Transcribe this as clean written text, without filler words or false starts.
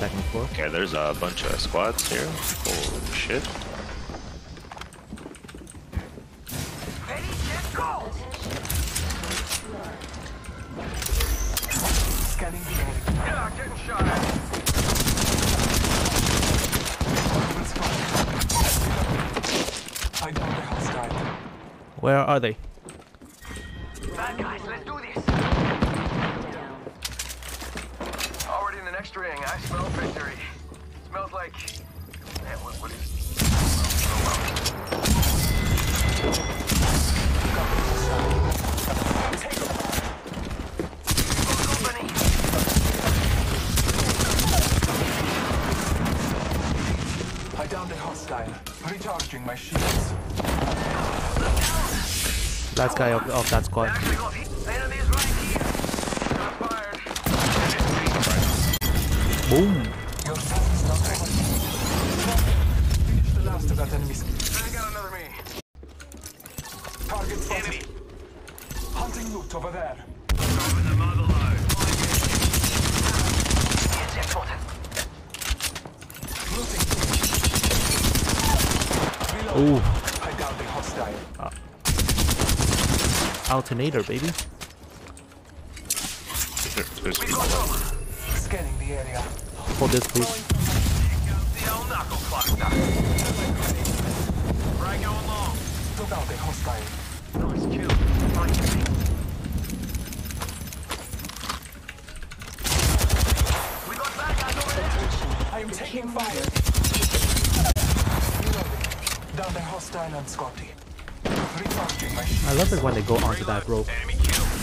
second floor. Okay, there's a bunch of squads here. Holy shit. Ready, set, go! Scanning the area. Yeah, getting shot at. I downed the hostile. Where are they? Bad guys, let's do this. Already in the next ring, I smell victory. Smells like... Man, what is it? I downed the hostile. Recharging my shields. Last guy of that squad. Actually got hit. Enemies right here. Got fired. Boom! Your task is not over. Finish the last of that enemy's. I got another me. Target spotted. Enemy. Hunting loot over there. Dropping the mother load. Yes, spotted. Looting. Ooh, I downed the hostile. alternator, baby. There's We got over. Scanning the area. Hold this, please. Check out the old knuckle cluster. Right, go along. Took out the hostile. Nice kill. Right, we got bad guys over there. I am taking fire. Reloading. Down the hostile and Scotty. Recharging my shield. I love it when they go onto that rope. Enemy kill.